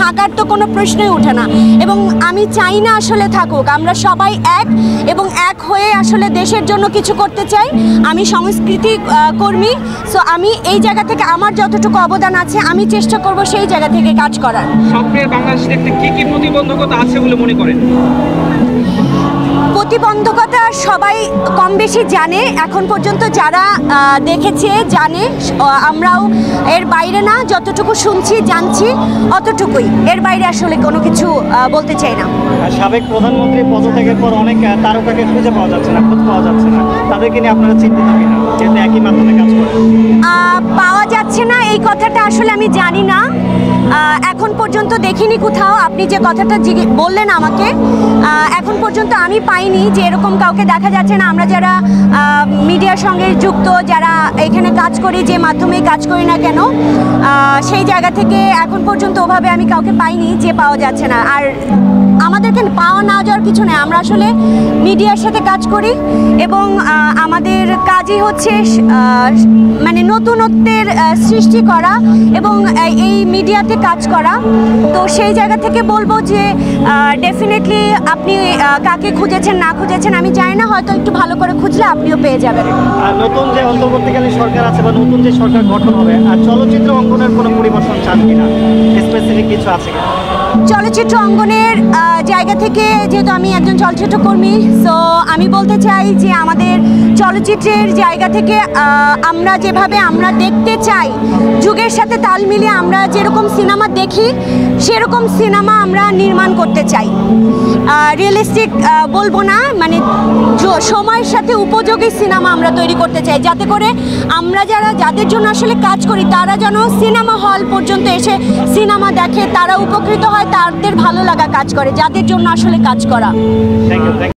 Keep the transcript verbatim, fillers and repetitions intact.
থাকার তো কোনো প্রশ্নই ওঠে না, এবং আমি চাই না আসলে থাকুক। আমরা সবাই এক এবং এক হয়ে আসলে দেশের জন্য কিছু করতে চাই। আমি সংস্কৃতি কর্মী, সো আমি এই জায়গা থেকে আমার যতটুকু অবদান আছে আমি চেষ্টা করব সেই জায়গা থেকে কাজ করার। স্বপ্নের বাংলাদেশ দেখতে কি কি প্রতিবন্ধকতা আছে বলে মনে করেন? প্রতিবন্ধকতা সবাই কম বেশি জানে, এখন পর্যন্ত যারা দেখেছে জানে, আমরাও এর বাইরে না, যতটুকু শুনছি জানছি অতটুকুই, এর বাইরে আসলে কোনো কিছু বলতে চাই না। সাবেক প্রধানমন্ত্রী পদত্যাগের পর অনেক তারকাকে খুঁজে পাওয়া যাচ্ছে না, খোঁজ পাওয়া যাচ্ছে না, তাদেরকে নিয়ে আপনারা চিন্তিত কিনা, যেহেতু একই মাধ্যমে কাজ করেন? পাওয়া যাচ্ছে না এই কথাটা আসলে আমি জানি না, এখন পর্যন্ত দেখিনি কোথাও। আপনি যে কথাটা বললেন আমাকে, এখন পর্যন্ত আমি পাইনি যে এরকম কাউকে দেখা যাচ্ছে না। আমরা যারা মিডিয়ার সঙ্গে যুক্ত, যারা এখানে কাজ করি, যে মাধ্যমে কাজ করি না কেন, সেই জায়গা থেকে এখন পর্যন্ত ওভাবে আমি কাউকে পাইনি যে পাওয়া যাচ্ছে না। আর আমাদেরকে পাওয়া না যাওয়ার কিছু নেই, আমরা আসলে মিডিয়ার সাথে কাজ করি এবং আমাদের কাজই হচ্ছে মানে নতুনত্বের সৃষ্টি করা এবং এই মিডিয়াতে কাজ করা। তো সেই জায়গা থেকে বলবো যে ডেফিনেটলি আপনি কাকে খুঁজেছেন না খুঁজেছেন আমি জানি না, হয়তো একটু ভালো করে খুঁজলে আপনিও পেয়ে যাবেন। নতুন যে অন্তর্বর্তীকালীন সরকার আছে বা নতুন যে সরকার গঠন হবে, আর চলচ্চিত্র অঙ্গনের কোনো পরিবর্তন চান কিনা, স্পেসিফিক কিছু আছে কিনা? চলচ্চিত্র অঙ্গনের জায়গা থেকে, যেহেতু আমি একজন চলচ্চিত্র কর্মী, সো আমি বলতে চাই যে আমাদের চলচ্চিত্রের জায়গা থেকে আমরা যেভাবে আমরা দেখতে চাই, যুগের সাথে তাল মিলিয়ে আমরা যেরকম সিনেমা দেখি সেরকম সিনেমা আমরা নির্মাণ করতে চাই। রিয়েলিস্টিক বলবো না, মানে সময়ের সাথে উপযোগী সিনেমা আমরা তৈরি করতে চাই, যাতে করে আমরা যারা যাদের জন্য আসলে কাজ করি তারা যেন সিনেমা হল পর্যন্ত এসে সিনেমা দেখে, তারা উপকৃত হয়, তাদের ভালো লাগা কাজ করে, যাদের জন্য আসলে কাজ করা। Thank you.